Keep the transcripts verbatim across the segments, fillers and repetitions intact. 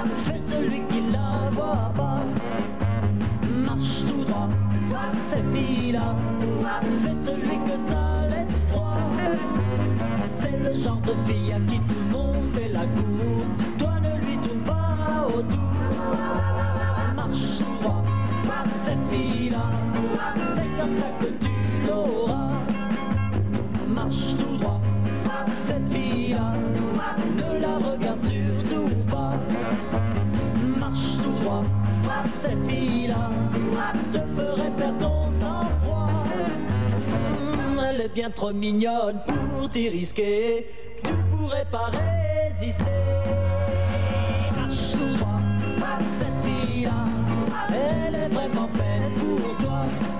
fais celui qui la voit pas. Marche tout droit, vois cette fille-là, fais celui que ça laisse froid. C'est le genre de fille à qui tout le monde fait la cour. Toi ne lui tourne pas autour. Marche tout droit, vois cette fille-là, c'est comme ça que tu l'auras. Marche tout droit, vois cette fille-là, ne la regarde surtout pas. Marche tout droit, vois cette fille-là, te ferait perdre ton sang-froid. Elle est bien trop mignonne pour t'y risquer, tu pourrais pas résister. Marche tout droit, vois cette fille-là, elle est vraiment faite pour toi.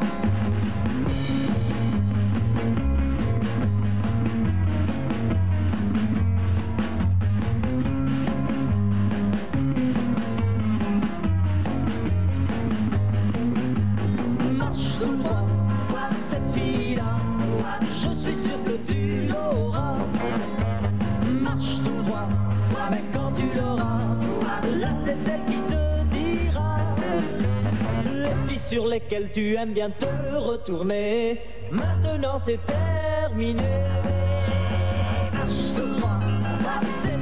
Marche tout droit, vois cette fille-là, je suis sûr que tu l'auras. Marche tout droit, mais quand tu l'auras, là c'est elle qui te dira. Les filles sur lesquelles tu aimes bien te retourner, maintenant c'est terminé. Marche tout droit, c'est